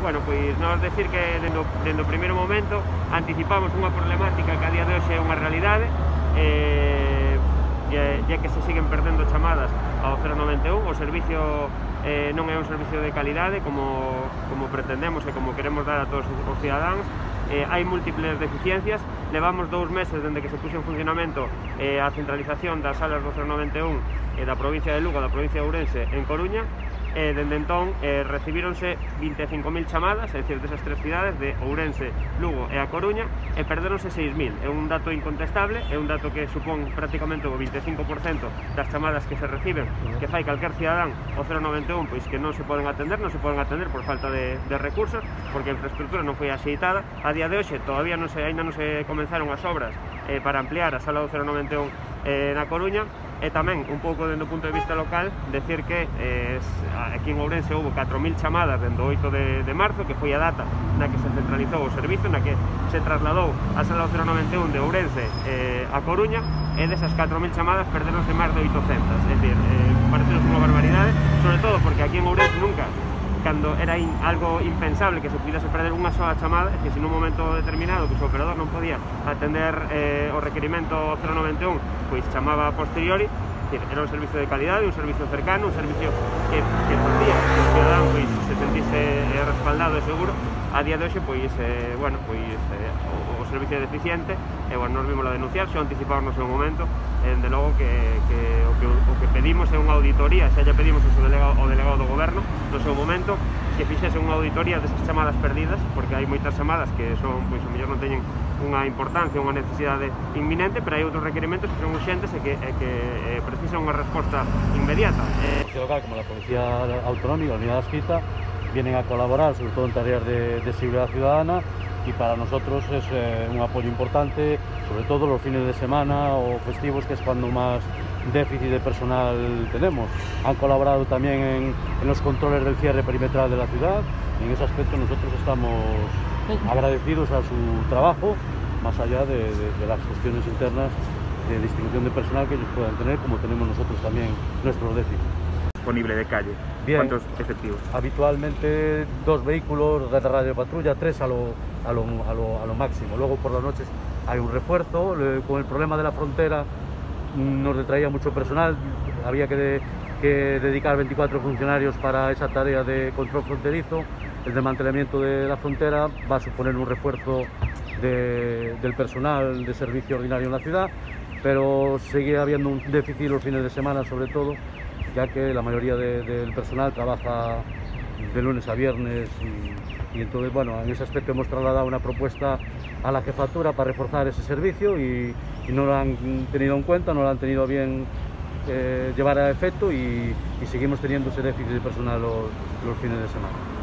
bueno, pois nós decir que dende o primeiro momento anticipamos unha problemática que a día de hoxe é unha realidade, ya que se siguen perdendo chamadas ao 091, o servicio non é un servicio de calidade como pretendemos e como queremos dar a todos os cidadáns. Hai múltiples deficiencias, levamos 2 meses dende que se puxo en funcionamento a centralización das salas do 091 da provincia de Lugo, da provincia de Ourense en Coruña. Dende entón recibíronse 25.000 chamadas, é dicir, desas tres cidades de Ourense, Lugo e a Coruña, e perderonse 6.000. É un dato incontestable, é un dato que supón prácticamente o 25% das chamadas que se reciben, que fai calquer cidadán ao 091, pois que non se poden atender por falta de recursos, porque a infraestructura non foi axeitada. A día de hoxe todavía aínda non se comenzaron as obras para ampliar a sala do 091 na Coruña. E tamén, un pouco dende o punto de vista local, decir que aquí en Ourense houve 4.000 chamadas dende o 8 de marzo, que foi a data na que se centralizou o servizo, na que se trasladou a sala do 091 de Ourense a Coruña, e desas 4.000 chamadas perderonse máis de 800, é dicir, parecenos unha barbaridade, sobre todo porque aquí en Ourense nunca, cando era algo impensable que se pudese perder unha sola chamada, é dicir, se nun momento determinado que o operador non podía atender o requerimento 091, pois chamaba a posteriori. Era un servicio de calidade, un servicio cercano, un servicio que facía que o cidadán se sentise respaldado e seguro. A día de hoxe, o servicio é deficiente, e, nos vimos a denunciar, xa anticipábamos en un momento, de logo que o que pedimos é unha auditoría, xa lle pedimos ao delegado do goberno, no seu momento, que fixese unha auditoría desas chamadas perdidas, porque hai moitas chamadas que son, pois, o mellor non teñen unha importancia, unha necesidade inminente, pero hai outros requerimentos que son urxentes e que precisan unha resposta inmediata. Local, como la Policía Autonómica, la Unidad Adscrita, vienen a colaborar sobre todo en tareas de seguridad ciudadana, y para nosotros es un apoyo importante, sobre todo los fines de semana o festivos, que es cuando más déficit de personal tenemos. Han colaborado también en los controles del cierre perimetral de la ciudad, y en ese aspecto nosotros estamos agradecidos a su trabajo, más allá de las cuestiones internas de distribución de personal que ellos puedan tener, como tenemos nosotros también nuestros déficits. Disponible de calle. Bien. ¿Cuántos efectivos? Habitualmente 2 vehículos de radio patrulla, 3 a lo máximo. Luego por las noches hay un refuerzo. Con el problema de la frontera nos detraía mucho personal, había que dedicar 24 funcionarios para esa tarea de control fronterizo. El desmantelamiento de la frontera va a suponer un refuerzo del personal de servicio ordinario en la ciudad, pero sigue habiendo un déficit los fines de semana, sobre todo, ya que la mayoría del personal trabaja de lunes a viernes, y entonces, en ese aspecto hemos trasladado una propuesta a la jefatura para reforzar ese servicio, y no lo han tenido en cuenta, no lo han tenido bien llevar a efecto, y seguimos teniendo ese déficit de personal los fines de semana.